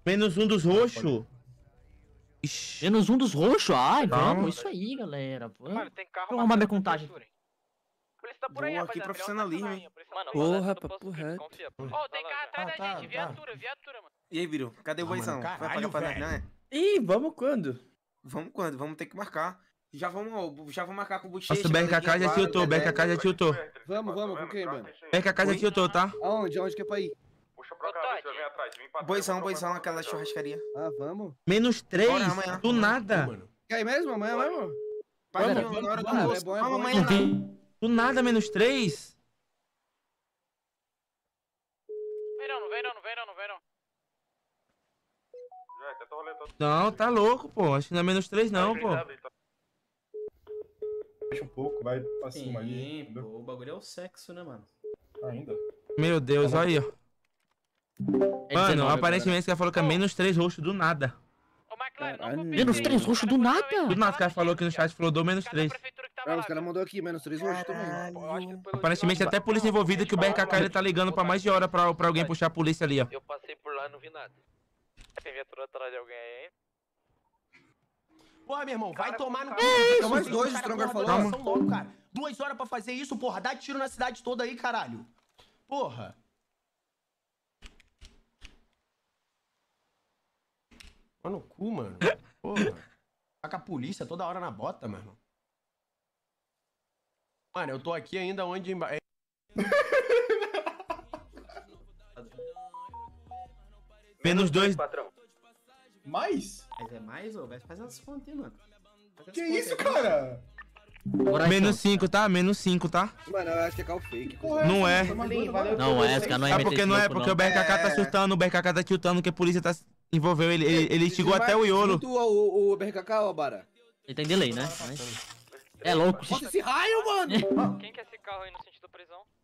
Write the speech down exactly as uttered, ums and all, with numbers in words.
Menos um dos roxos. Menos um dos roxos? Ai, Calma. vamos, isso aí, galera. Mano, tem carro. Vamos arrumar minha contagem. A polícia tá por aí, Boa, rapaziada. que profissionalismo, hein? Mano, Porra, papo reto. Ó, tem carro atrás Ah, da tá, gente. tá. Viatura, viatura, mano. E aí, Biro? Cadê o Ah, boizão? mano, Vai caralho, pagar pra nós, velho. né? Ih, vamos quando? Vamos quando? Vamos ter que marcar. Já vamos, ó, já vou marcar com o Bochecha. Nossa, o B R K K já tiltou, o B R K K já tiltou. O Vamos, vamos, com quem, mano? B R K K já tiltou, tá? Aonde? Aonde que é pra ir? Puxa pra cá, você vem atrás. Vem pra trás. Boizão, boizão, aquela churrascaria. Ah, vamos. Menos três, Bora, amanhã. do nada. Mano. Quer ir mesmo? Amanhã mesmo? Pai, Bora, na bora, hora do bora, almoço. é bom, é Vamos bom. amanhã. Não vi. Do nada, menos três. Vem não, não vem não, não vem não, não vem não. Já, tenta o rolê todo. Não, tá louco, pô. Acho que não é menos três, não, pô. Deixa um pouco, vai pra cima ali. Sim, entendeu? pô, o bagulho é o sexo, né, mano? Ainda. Meu Deus, olha aí, ó. É Mano, dezenove aparentemente esse cara falou que é menos três roxo do nada. Ô, McLaren, não Caralho. confia Menos em três mim, roxo o do cara nada? foi Do nada, o cara falou aqui no chat, falou do menos Cada três. prefeitura que tava Ah, lá, os caras mandou aqui, menos três hoje também. Eu acho que pelo Aparentemente sinal- até a polícia envolvida que o B R K K ele tá ligando pra mais de hora pra, pra alguém puxar a polícia ali, ó. Eu passei por lá e não vi nada. Tem viatura atrás de alguém aí, hein? Porra, meu irmão, vai tomar no cu. Tem mais dois, o Stronger falou. São loucos, cara. Duas horas pra fazer isso, porra. Dá tiro na cidade toda aí, caralho. Porra. Vai no cu, mano. Porra. Tá com a polícia toda hora na bota, mano. Mano, eu tô aqui ainda onde... emba- é- Menos dois. Mais? Mas é mais, ô? Vai fazer as contas, hein, mano. Faz as Que contas isso, aí. cara? Bora, Menos então. cinco, tá? Menos cinco, tá? Mano, eu acho que é carro fake. Não é. Não é, os caras não é É meter porque esse não é, louco, porque o B R K K tá É. surtando, o B R K K tá tiltando, que a polícia tá envolveu ele. Ele, ele chegou até o Iolo. Tu, o, o B R K K, ó, Bara. Ele tem delay, né? Mas... É louco. Nossa, esse raio, mano! Quem que é esse carro aí no sentido da prisão?